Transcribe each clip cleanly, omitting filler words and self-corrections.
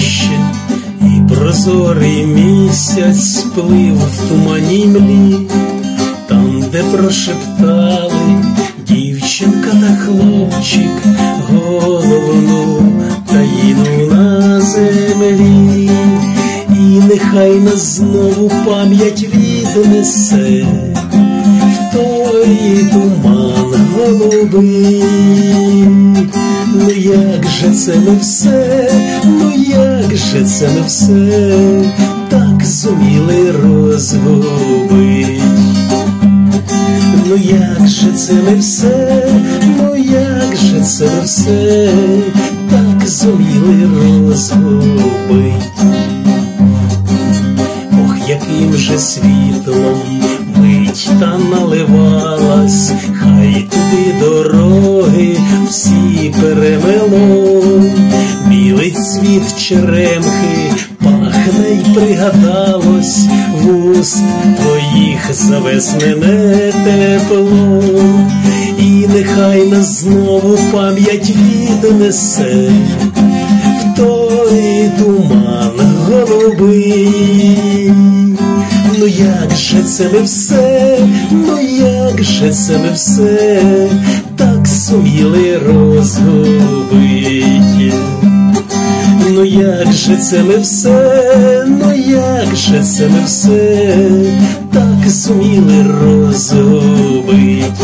вище, і прозорий місяць плив в тумані млі, там, де прошептали дівчинка та хлопчик головну таїну на землі. І нехай нас знову пам'ять віднесе в той туман голубий. Ну як же це ми все, ну як же це ми все так зуміли розгубить? Ну як же це ми все, ну як же це ми все так зуміли розгубить? Ох, яким же світлом мить та наливалась, хай туди дороги всі перемело. Білий цвіт черемхи пахне й пригадалось, вуст твоїх завеснене тепло. І нехай нас знову пам'ять віднесе в той туман голубий. Ну як же це ми все, ну як же це ми все так суміли розгубить? Ну як же це ми все, ну як же це ми все так зуміли розгубить?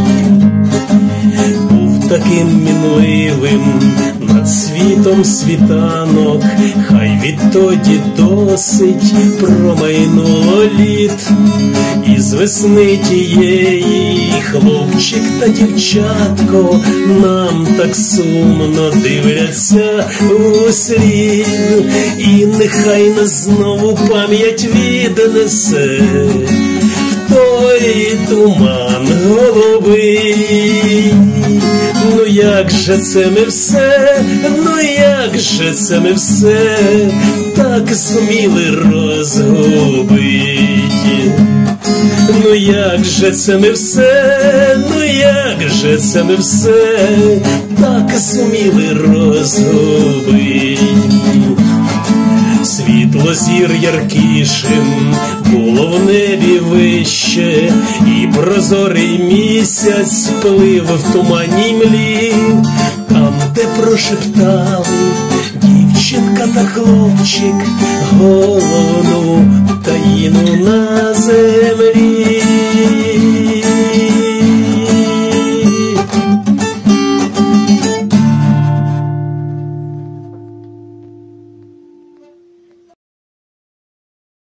Був таким мінливим над світом світанок, хай відтоді досить промайнуло літ. І з весни тієї хлопчик та дівчатко нам так сумно дивляться услід. І нехай нас знову пам'ять віднесе в той туман голубий. Ну як же це ми все, ну як же це ми все так зуміли розгубить? Ну як же це ми все, ну як же це ми все так зуміли розгубить? Світло зір яркішим було в небі вище, і прозорий місяць плив в тумані млі, там, де прошептали дівчинка та хлопчик головну таїну на землі.